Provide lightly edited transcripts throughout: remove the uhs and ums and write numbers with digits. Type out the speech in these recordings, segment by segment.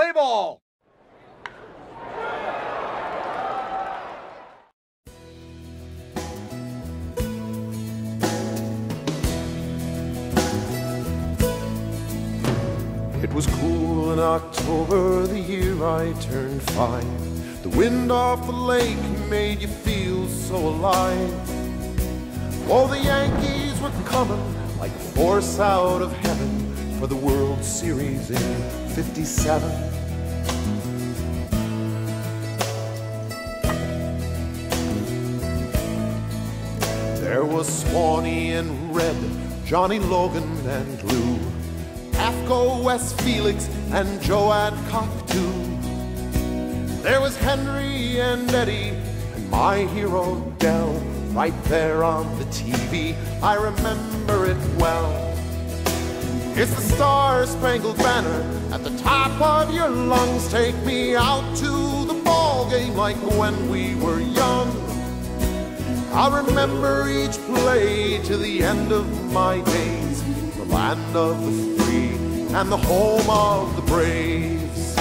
Play ball! It was cool in October, the year I turned 5. The wind off the lake made you feel so alive. Oh, the Yankees were coming like a force out of heaven for the World Series in '57. There was Swanee and Red, Johnny Logan and Lou, Afco, Wes Felix, and Joe Adcock too. There was Henry and Eddie, and my hero Del, right there on the TV, I remember it well. It's the Star-Spangled Banner at the top of your lungs. Take me out to the ball game like when we were young. I'll remember each play to the end of my days, the land of the free and the home of the Braves.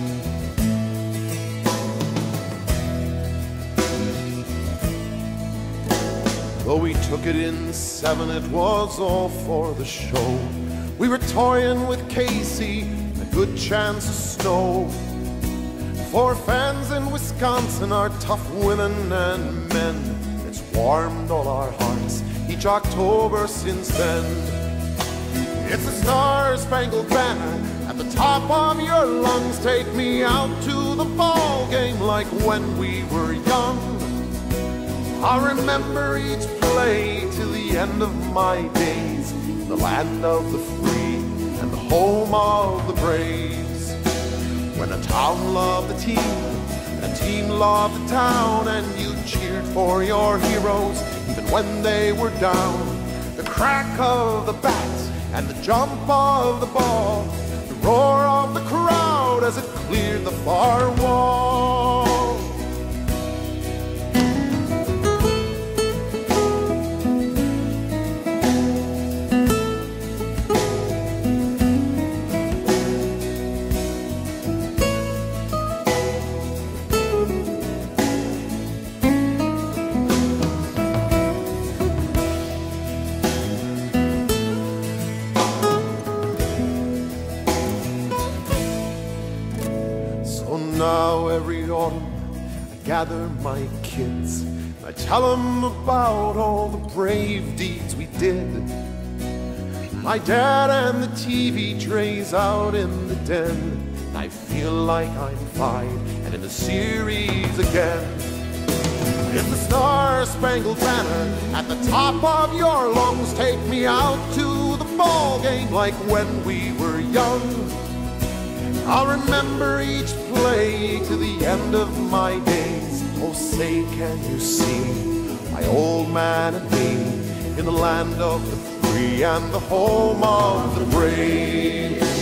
Though we took it in 7, it was all for the show. We were toying with Casey, a good chance of snow. For fans in Wisconsin are tough women and men. It's warmed all our hearts each October since then. It's the Star-Spangled Banner at the top of your lungs. Take me out to the ball game like when we were young. I'll remember each play till the end of my days, the land of the free and the home of the Braves. When a town loved the team, a team loved the town, and you cheered for your heroes even when they were down. The crack of the bat and the jump of the ball, the roar of the crowd as it cleared the far wall. Now every autumn I gather my kids and I tell them about all the brave deeds we did. My dad and the TV trays out in the den, and I feel like I'm 5 and in the series again. It's the Star-Spangled Banner at the top of your lungs. Take me out to the ball game like when we were young. I'll remember each play to the end of my days. Oh, say, can you see my old man and me in the land of the free and the home of the brave?